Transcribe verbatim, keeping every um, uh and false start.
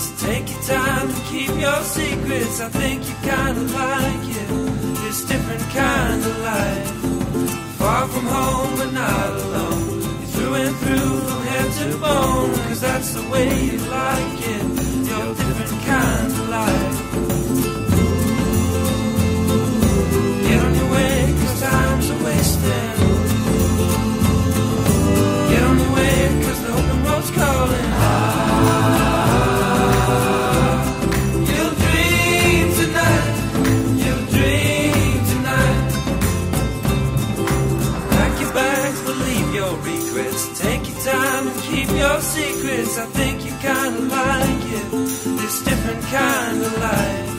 So take your time and keep your secrets. I think you kinda like it, this different kind of life. Far from home but not alone. You're through and through from head to bone, cause that's the way you like it, your different kind of life. Get on your way cause time's a wasting. Get on your way cause the open road's calling. Ah, you'll dream tonight, you'll dream tonight. Pack your bags, but leave your regrets. Take your time and keep your secrets. I think you kinda like it, this different kind of life.